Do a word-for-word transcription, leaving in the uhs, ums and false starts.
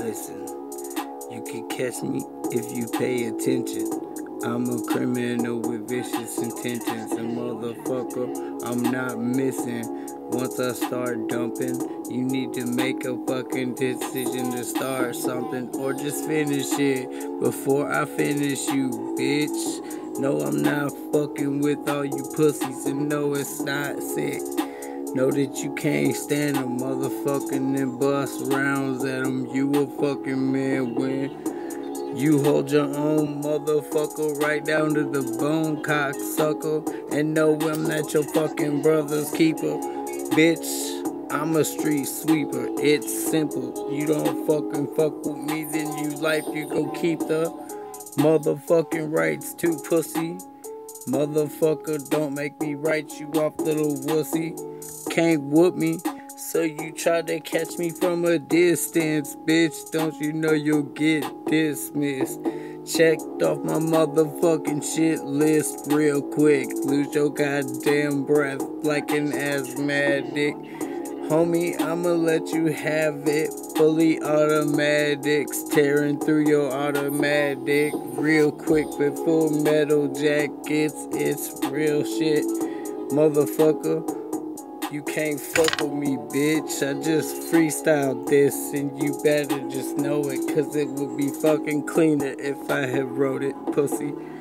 Listen, you can catch me if you pay attention. I'm a criminal with vicious intentions. And motherfucker, I'm not missing. Once I start dumping, you need to make a fucking decision to start something or just finish it before I finish you, bitch. No, I'm not fucking with all you pussies, and no, it's not sick. Know that you can't stand them, motherfucking, and bust rounds at them. You a fucking man when you hold your own, motherfucker, right down to the bone, cocksucker. And no, I'm not your fucking brother's keeper, bitch. I'm a street sweeper. It's simple. You don't fucking fuck with me, then you life you go keep the motherfucking rights to pussy. Motherfucker, don't make me write you off, little wussy. Can't whoop me, so you try to catch me from a distance, bitch. Don't you know you'll get dismissed? Checked off my motherfucking shit list real quick. Lose your goddamn breath like an asthmatic. Homie, I'ma let you have it. Fully automatics, tearing through your automatic real quick with full metal jackets. It's real shit, motherfucker. You can't fuck with me, bitch. I just freestyled this, and you better just know it, cause it would be fucking cleaner if I had wrote it, pussy.